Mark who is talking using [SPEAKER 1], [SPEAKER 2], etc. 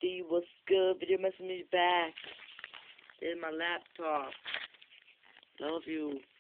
[SPEAKER 1] D, what's good? Video message me back. There's my laptop. Love you.